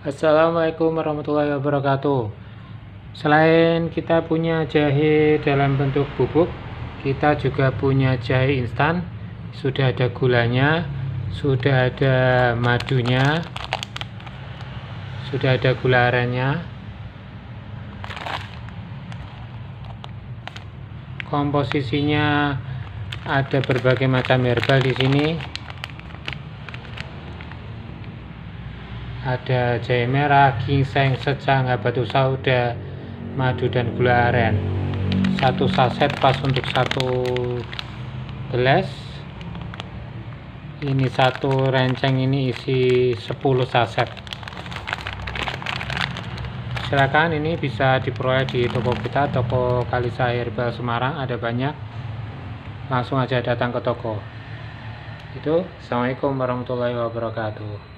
Assalamualaikum warahmatullahi wabarakatuh. Selain kita punya jahe dalam bentuk bubuk, kita juga punya jahe instan. Sudah ada gulanya, sudah ada madunya, sudah ada gula arennya. Komposisinya ada berbagai macam herbal di sini. Ada jahe merah, ginseng, secang, habatus sauda, madu dan gula aren. Satu saset pas untuk satu gelas. Ini satu renceng ini isi 10 saset. Silakan, ini bisa diperoleh di toko kita, toko Kalisa Herbal Semarang, ada banyak. Langsung aja datang ke toko. Assalamualaikum warahmatullahi wabarakatuh.